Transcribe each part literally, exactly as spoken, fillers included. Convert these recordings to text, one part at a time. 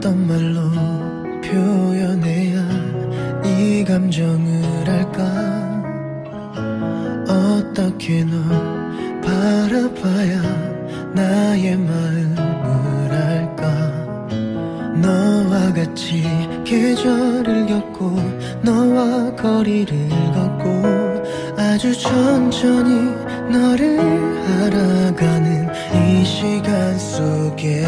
어떤 말로 표현해야 이 감정을 할까? 어떻게 널 바라봐야 나의 마음을 알까? 너와 같이 계절을 겪고 너와 거리를 걷고 아주 천천히 너를 알아가는 이 시간 속에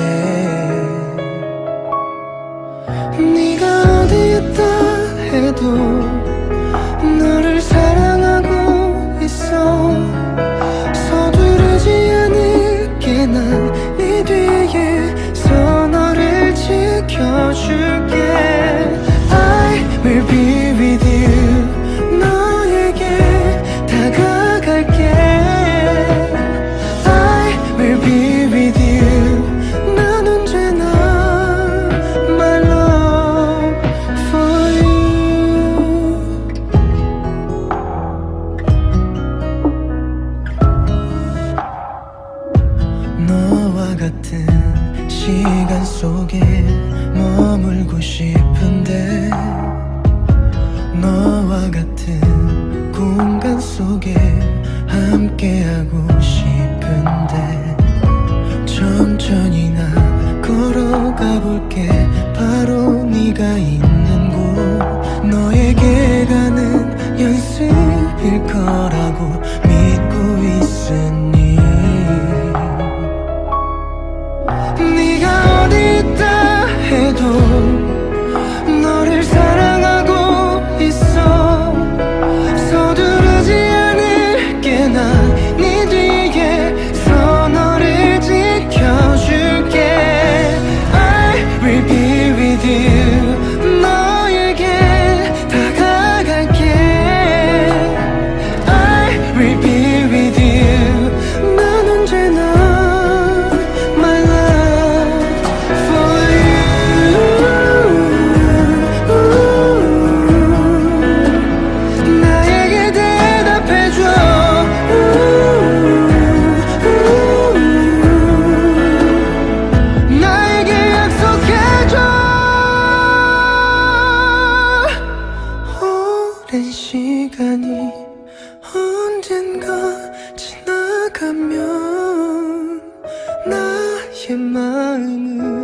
네가 어디 있다 해도 너를 사랑하고 있어. 서두르지 않을게 난 네 뒤에서 너를 지켜줄게. I will be with you. 너에게 다가갈게. I will be with you. 난 언제나 my love for you. 너와 같은 시간 속에 머물고 싶은데 너와 같은 공간 속에 함께하고 싶은데 천천히 난 걸어가 볼게. 바로 네가 있는 곳 너에게 가는 연습일 거라고 믿고 있으니 네가 어디 있다 해도 너를 사랑하고 있어. 서두르지 않을게 난 네 뒤에서 너를 지켜줄게. I will be with you. 너에게 다가갈게. I will be with you. 난 언제나 my love for you. 나에게 대답해줘. 나에게 약속해줘. 오랜 시간이 언젠가 지나가면 나의 마음은